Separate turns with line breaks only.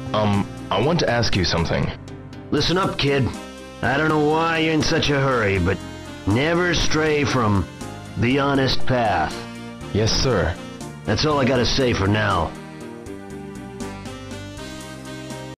I want to ask you something.
Listen up, kid. I don't know why you're in such a hurry, but never stray from the honest path.
Yes, sir.
That's all I gotta say for now.